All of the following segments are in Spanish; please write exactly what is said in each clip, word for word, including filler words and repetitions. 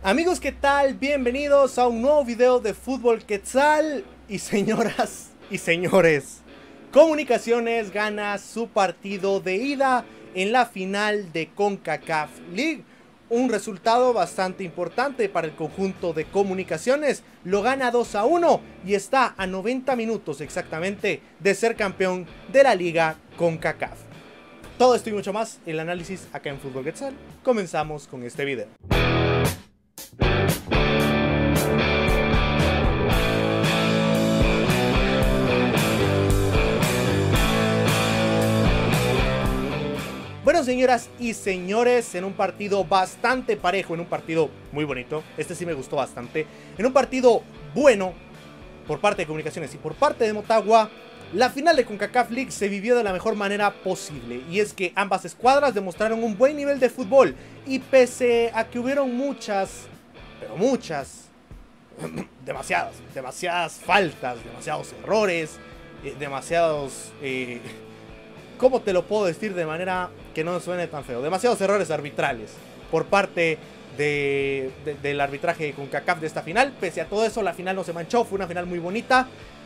Amigos, ¿qué tal? Bienvenidos a un nuevo video de Fútbol Quetzal. Y señoras y señores, Comunicaciones gana su partido de ida en la final de CONCACAF League. Un resultado bastante importante para el conjunto de Comunicaciones. Lo gana dos a uno y está a noventa minutos exactamente de ser campeón de la Liga CONCACAF. Todo esto y mucho más, el análisis acá en Fútbol Quetzal. Comenzamos con este video. Bueno, señoras y señores, en un partido bastante parejo, en un partido muy bonito, este sí me gustó bastante, en un partido bueno por parte de Comunicaciones y por parte de Motagua, la final de CONCACAF League se vivió de la mejor manera posible, y es que ambas escuadras demostraron un buen nivel de fútbol, y pese a que hubieron muchas, pero muchas, demasiadas, demasiadas faltas, demasiados errores, eh, demasiados... Eh, ¿Cómo te lo puedo decir de manera que no suene tan feo? Demasiados errores arbitrales por parte de, de, del arbitraje de CONCACAF de esta final. Pese a todo eso, la final no se manchó, fue una final muy bonita.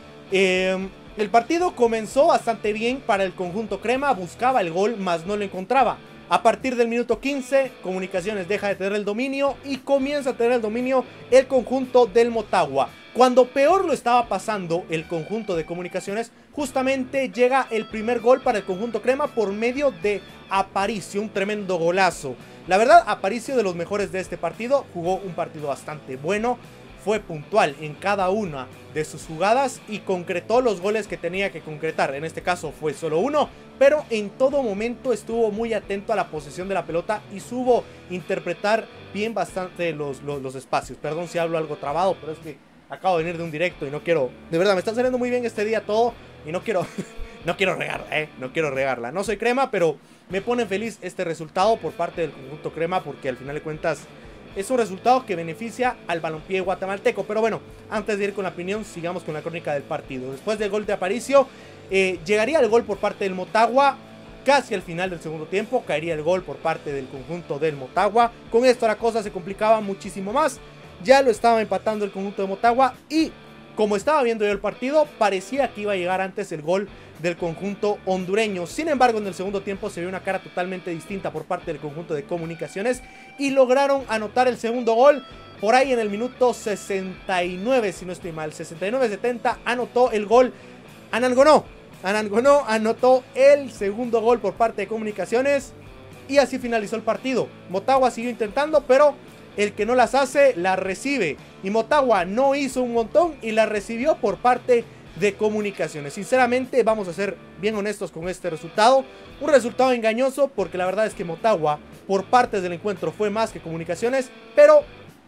Eh, el partido comenzó bastante bien para el conjunto crema, buscaba el gol, mas no lo encontraba. A partir del minuto quince, Comunicaciones deja de tener el dominio y comienza a tener el dominio el conjunto del Motagua. Cuando peor lo estaba pasando el conjunto de Comunicaciones, justamente llega el primer gol para el conjunto crema por medio de Aparicio, un tremendo golazo. La verdad, Aparicio, de los mejores de este partido, jugó un partido bastante bueno, fue puntual en cada una de sus jugadas y concretó los goles que tenía que concretar. En este caso fue solo uno, pero en todo momento estuvo muy atento a la posesión de la pelota y supo interpretar bien bastante los, los, los espacios. Perdón si hablo algo trabado, pero es que acabo de venir de un directo y no quiero... De verdad, me está saliendo muy bien este día todo y no quiero... no quiero regarla, eh, no quiero regarla. No soy crema, pero me pone feliz este resultado por parte del conjunto crema, porque al final de cuentas es un resultado que beneficia al balompié guatemalteco. Pero bueno, antes de ir con la opinión, sigamos con la crónica del partido. Después del gol de Aparicio, eh, llegaría el gol por parte del Motagua. Casi al final del segundo tiempo caería el gol por parte del conjunto del Motagua. Con esto la cosa se complicaba muchísimo más. Ya lo estaba empatando el conjunto de Motagua y, como estaba viendo yo el partido, parecía que iba a llegar antes el gol del conjunto hondureño. Sin embargo, en el segundo tiempo se vio una cara totalmente distinta por parte del conjunto de Comunicaciones y lograron anotar el segundo gol por ahí en el minuto sesenta y nueve, si no estoy mal, sesenta y nueve setenta, anotó el gol Anangonó. Anangonó anotó el segundo gol por parte de Comunicaciones y así finalizó el partido. Motagua siguió intentando, pero el que no las hace, las recibe. Y Motagua no hizo un montón y la recibió por parte de Comunicaciones. Sinceramente, vamos a ser bien honestos con este resultado. Un resultado engañoso, porque la verdad es que Motagua, por partes del encuentro, fue más que Comunicaciones. Pero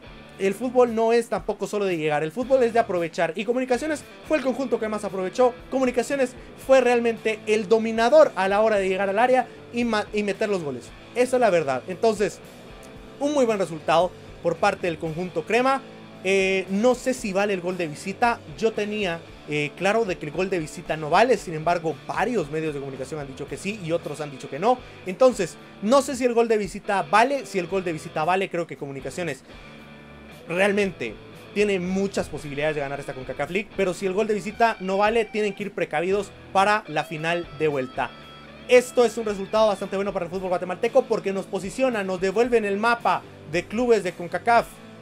el fútbol no es tampoco solo de llegar, el fútbol es de aprovechar. Y Comunicaciones fue el conjunto que más aprovechó. Comunicaciones fue realmente el dominador a la hora de llegar al área y, y meter los goles. Esa es la verdad. Entonces, un muy buen resultado por parte del conjunto crema. Eh, no sé si vale el gol de visita. Yo tenía eh, claro de que el gol de visita no vale. Sin embargo, varios medios de comunicación han dicho que sí y otros han dicho que no. Entonces, no sé si el gol de visita vale. Si el gol de visita vale, creo que Comunicaciones realmente tiene muchas posibilidades de ganar esta CONCACAF League. Pero si el gol de visita no vale, tienen que ir precavidos para la final de vuelta. Esto es un resultado bastante bueno para el fútbol guatemalteco, porque nos posiciona, nos devuelve en el mapa de clubes de CONCACAF.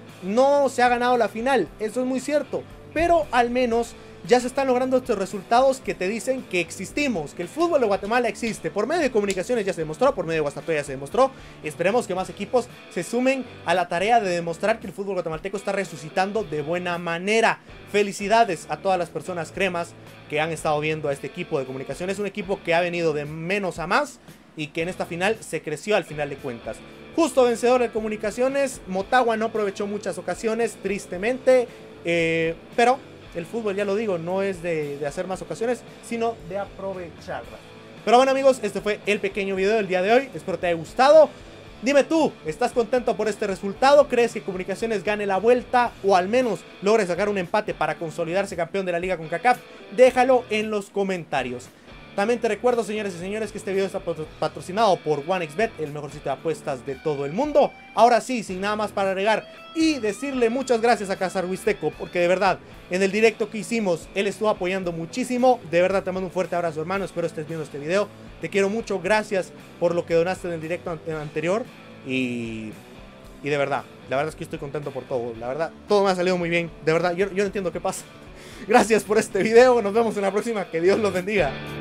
No se ha ganado la final, eso es muy cierto, pero al menos ya se están logrando estos resultados que te dicen que existimos, que el fútbol de Guatemala existe. Por medio de Comunicaciones ya se demostró, por medio de Guastatoya ya se demostró. Esperemos que más equipos se sumen a la tarea de demostrar que el fútbol guatemalteco está resucitando de buena manera. Felicidades a todas las personas cremas que han estado viendo a este equipo de Comunicaciones, un equipo que ha venido de menos a más y que en esta final se creció al final de cuentas. Justo vencedor de Comunicaciones. Motagua no aprovechó muchas ocasiones, tristemente, eh, pero el fútbol, ya lo digo, no es de, de hacer más ocasiones, sino de aprovecharlas. Pero bueno, amigos, este fue el pequeño video del día de hoy. Espero te haya gustado. Dime tú, ¿estás contento por este resultado? ¿Crees que Comunicaciones gane la vuelta o al menos logre sacar un empate para consolidarse campeón de la Liga CONCACAF? Déjalo en los comentarios. También te recuerdo, señores y señores, que este video está patrocinado por OneXBet, el mejor sitio de apuestas de todo el mundo. Ahora sí, sin nada más para agregar y decirle muchas gracias a Cazar Huisteco, porque de verdad, en el directo que hicimos, él estuvo apoyando muchísimo. De verdad, te mando un fuerte abrazo, hermano. Espero estés viendo este video. Te quiero mucho, gracias por lo que donaste en el directo anterior. Y, y de verdad, la verdad es que estoy contento por todo. La verdad, todo me ha salido muy bien. De verdad, yo, yo no entiendo qué pasa. Gracias por este video. Nos vemos en la próxima. Que Dios los bendiga.